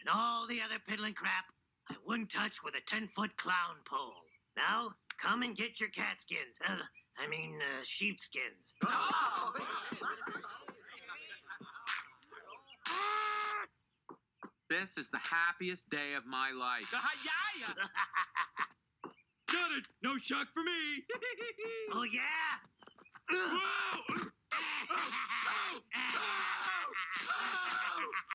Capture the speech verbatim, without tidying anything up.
and all the other piddling crap I wouldn't touch with a ten-foot clown pole. Now, come and get your cat skins. Uh, I mean, uh, sheepskins. Oh! This is the happiest day of my life. Got it! No shock for me! Oh, yeah? Whoa!